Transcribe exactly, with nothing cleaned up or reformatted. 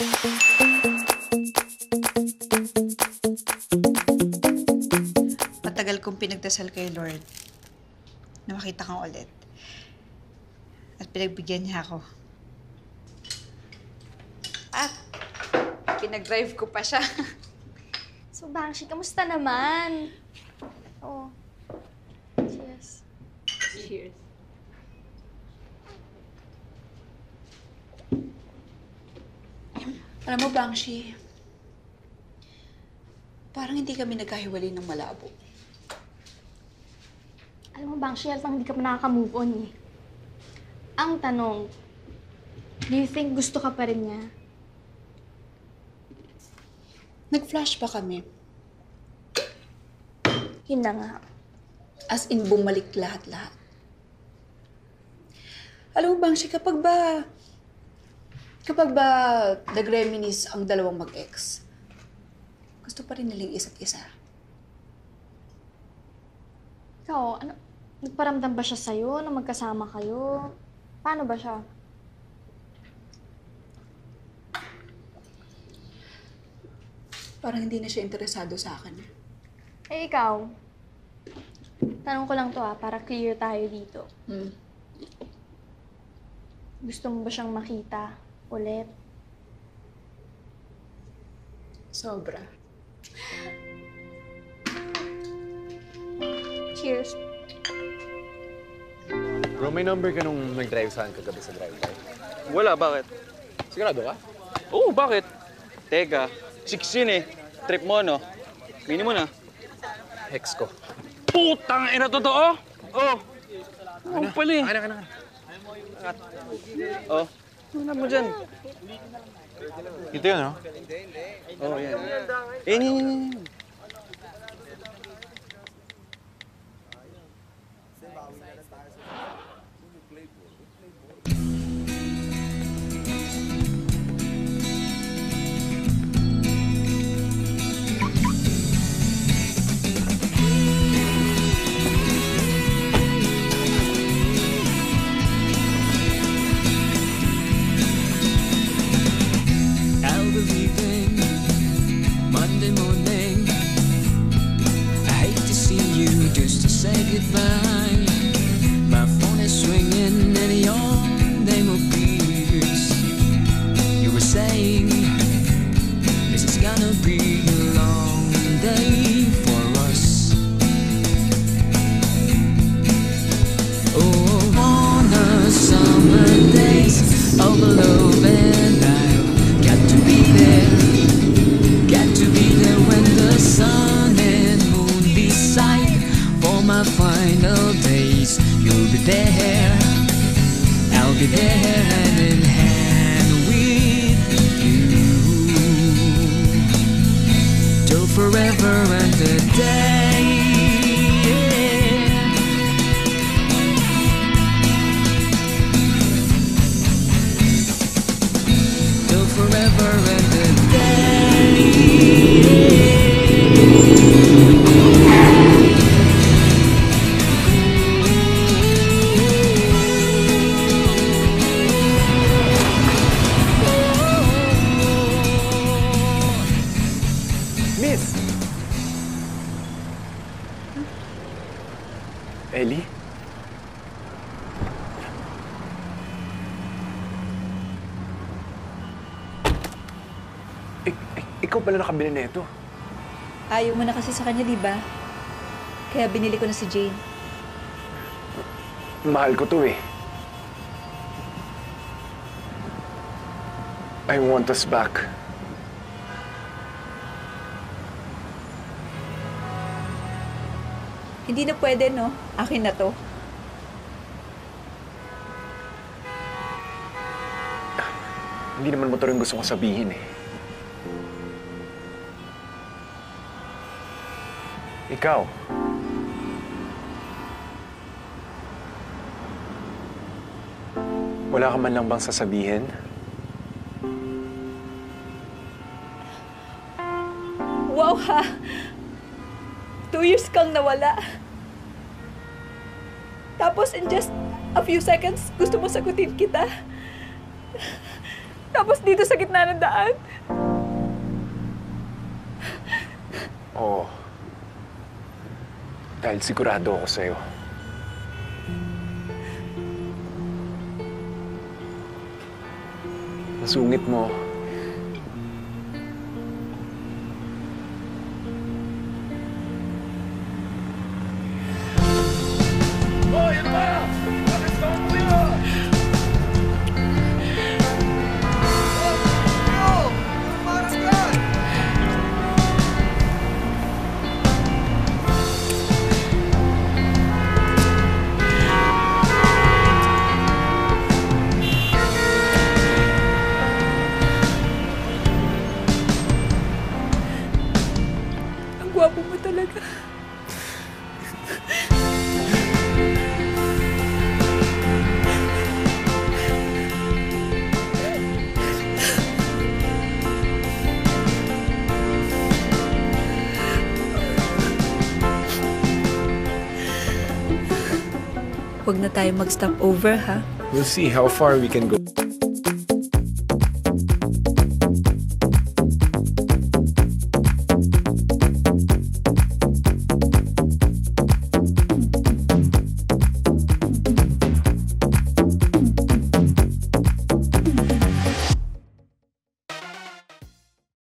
Matagal kong pinagdasal kay Lord na makita kang ulit. At pinagbigyan niya ako. At pinag-drive ko pa siya. So, Bangshi, kamusta naman? Oh. Cheers. Cheers. Alam mo, Bangshi, parang hindi kami nagkahiwalay ng malabo. Alam mo, Bangshi, halatang hindi ka pa nakaka-move on eh. Ang tanong, do you think gusto ka pa rin niya? Nag-flash pa kami. Yun na nga. As in, bumalik lahat-lahat. Alam mo, Bangshi, kapag ba... Kapag ba nag-reminis ang dalawang mag-ex, gusto pa rin nilang isa't isa. Ikaw, ano, nagparamdam ba siya sa'yo na magkasama kayo? Paano ba siya? Parang hindi na siya interesado sa akin. Eh, ikaw? Tanong ko lang to ah, para clear tayo dito. Hmm. Gusto mo ba siyang makita ulit? Sobra. Cheers. Bro, may number ka nung nag-drive saan kagabi sa drive-by? Wala, bakit? Sigurado ka? Oo, bakit? Teka, six yun eh. Trip mo, no? Mini mo na. Hex ko. Putang ina, totoo? Oh. Ano pala eh. Ano, ano, ano? Oh. Ano mo dyan? Ito yun, no? Oh, yan. Eh, yan, yan, yan. Ellie? Ik ik ikaw pala nakabili na ito. Ayaw mo na kasi sa kanya, di ba? Kaya binili ko na si Jane. Mahal ko to eh. I want us back. Hindi na pwede, no? Akin na to. Hindi naman mo to rin gusto kong sabihin eh. Ikaw. Wala ka man lang bang sasabihin? Wow, ha? Two years kang nawala. Tapos in just a few seconds, gusto mo sagutin kita. Tapos dito sa gitna ng daan. Oo. Dahil sigurado ako sa'yo. Nasungit mo. Gwapo mo talaga. Huwag na tayo mag-stop over, ha? We'll see how far we can go.